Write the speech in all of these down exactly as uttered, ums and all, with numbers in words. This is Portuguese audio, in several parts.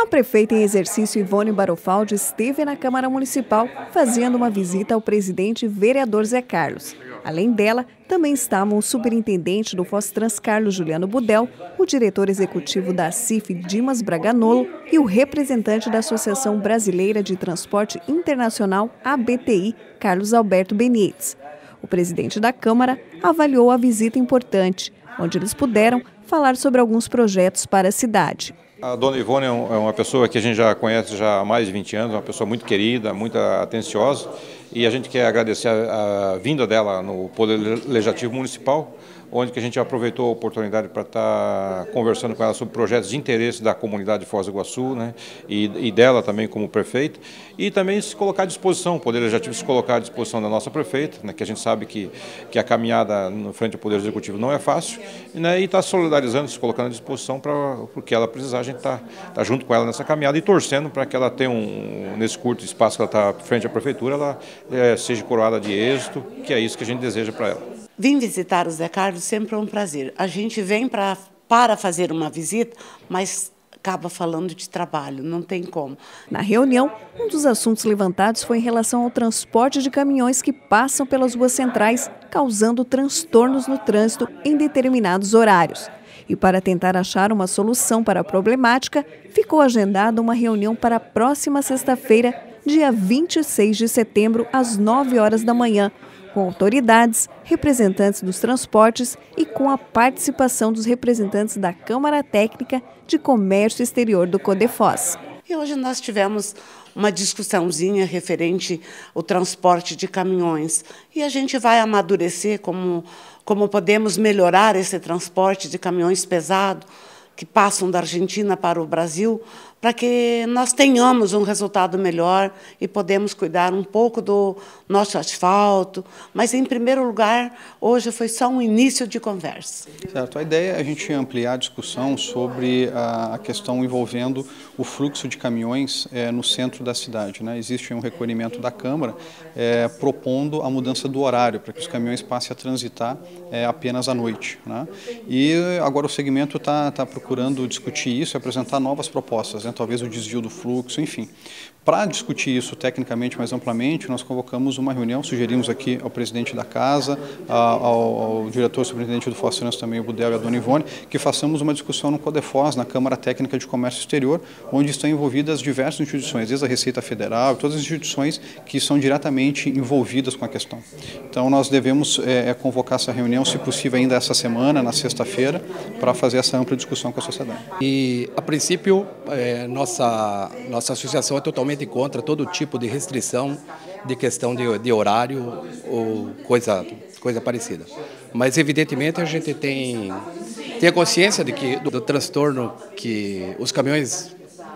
prefeita em exercício Ivone Barofaldi esteve na Câmara Municipal fazendo uma visita ao presidente vereador Zé Carlos. Além dela, também estavam o superintendente do Fostrans Carlos Juliano Budel, o diretor executivo da ACIF Dimas Braganolo e o representante da Associação Brasileira de Transporte Internacional, A B T I, Carlos Alberto Benites. O presidente da Câmara avaliou a visita importante, onde eles puderam falar sobre alguns projetos para a cidade. A dona Ivone é uma pessoa que a gente já conhece já há mais de vinte anos, uma pessoa muito querida, muito atenciosa, e a gente quer agradecer a, a vinda dela no Poder Legislativo Municipal, onde que a gente aproveitou a oportunidade para estar conversando com ela sobre projetos de interesse da comunidade de Foz do Iguaçu, né, e, e dela também como prefeita, e também se colocar à disposição, o Poder Legislativo se colocar à disposição da nossa prefeita, né, que a gente sabe que, que a caminhada no frente ao Poder Executivo não é fácil, né, e está solidarizando, se colocando à disposição para o que ela precisar, a gente está tá junto com ela nessa caminhada e torcendo para que ela tenha um, nesse curto espaço que ela está frente à prefeitura, ela é, seja coroada de êxito, que é isso que a gente deseja para ela. Vim visitar o Zé Carlos sempre é um prazer. A gente vem pra, para fazer uma visita, mas acaba falando de trabalho, não tem como. Na reunião, um dos assuntos levantados foi em relação ao transporte de caminhões que passam pelas ruas centrais, causando transtornos no trânsito em determinados horários. E para tentar achar uma solução para a problemática, ficou agendada uma reunião para a próxima sexta-feira, dia vinte e seis de setembro, às nove horas da manhã, com autoridades, representantes dos transportes e com a participação dos representantes da Câmara Técnica de Comércio Exterior do Codefós. E hoje nós tivemos uma discussãozinha referente ao transporte de caminhões. E a gente vai amadurecer como, como podemos melhorar esse transporte de caminhões pesados que passam da Argentina para o Brasil, para que nós tenhamos um resultado melhor e podemos cuidar um pouco do nosso asfalto. Mas, em primeiro lugar, hoje foi só um início de conversa. Certo. A ideia é a gente ampliar a discussão sobre a questão envolvendo o fluxo de caminhões é, no centro da cidade, né? Existe um requerimento da Câmara é, propondo a mudança do horário, para que os caminhões passem a transitar é, apenas à noite, né? E agora o segmento está tá procurando discutir isso e apresentar novas propostas, né? Talvez o desvio do fluxo, enfim. Para discutir isso tecnicamente mais amplamente, nós convocamos uma reunião, sugerimos aqui ao presidente da casa, ao, ao diretor superintendente do Fostrans também, o Budel e a dona Ivone, que façamos uma discussão no Codefós, na Câmara Técnica de Comércio Exterior, onde estão envolvidas diversas instituições, desde a Receita Federal, todas as instituições que são diretamente envolvidas com a questão. Então nós devemos é, convocar essa reunião, se possível ainda essa semana, na sexta-feira, para fazer essa ampla discussão com a sociedade. E, a princípio, é, nossa, nossa associação é totalmente contra todo tipo de restrição de questão de, de horário ou coisa, coisa parecida. Mas, evidentemente, a gente tem, tem a consciência de que, do, do transtorno que os caminhões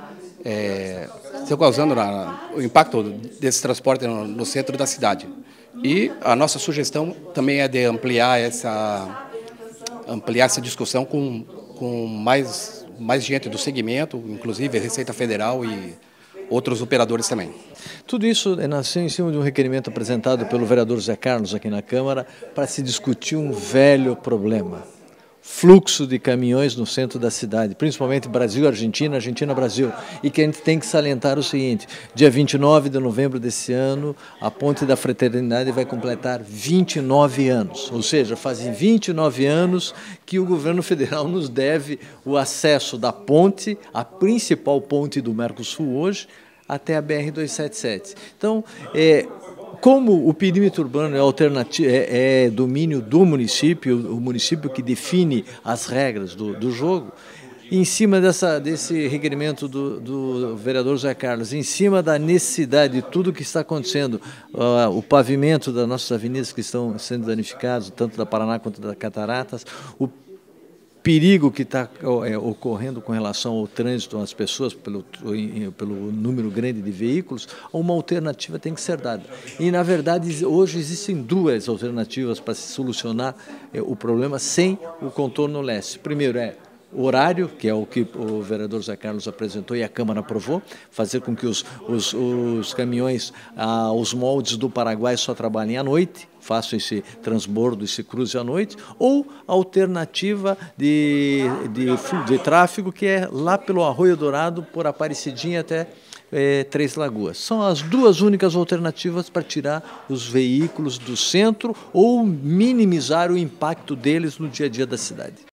é, estão causando, na, o impacto desse transporte no, no centro da cidade. E a nossa sugestão também é de ampliar essa, ampliar essa discussão com, com mais, mais gente do segmento, inclusive a Receita Federal e outros operadores também. Tudo isso nasceu em cima de um requerimento apresentado pelo vereador Zé Carlos aqui na Câmara para se discutir um velho problema. Fluxo de caminhões no centro da cidade, principalmente Brasil-Argentina, Argentina-Brasil. E que a gente tem que salientar o seguinte, dia vinte e nove de novembro desse ano, a Ponte da Fraternidade vai completar vinte e nove anos. Ou seja, fazem vinte e nove anos que o governo federal nos deve o acesso da ponte, a principal ponte do Mercosul hoje, até a B R duzentos e setenta e sete. Então, é... Como o perímetro urbano é, alternativo, é, é domínio do município, o município que define as regras do, do jogo, em cima dessa, desse requerimento do, do vereador Zé Carlos, em cima da necessidade de tudo que está acontecendo, uh, o pavimento das nossas avenidas que estão sendo danificados, tanto da Paraná quanto da Cataratas, o perigo que está é, ocorrendo com relação ao trânsito, às pessoas, pelo, pelo número grande de veículos, uma alternativa tem que ser dada. E, na verdade, hoje existem duas alternativas para se solucionar é, o problema sem o contorno leste. Primeiro é horário, que é o que o vereador Zé Carlos apresentou e a Câmara aprovou, fazer com que os, os, os caminhões, ah, os moldes do Paraguai só trabalhem à noite, façam esse transbordo, esse cruze à noite, ou alternativa de, de, de tráfego, que é lá pelo Arroio Dourado, por Aparecidinha até é, Três Lagoas. São as duas únicas alternativas para tirar os veículos do centro ou minimizar o impacto deles no dia a dia da cidade.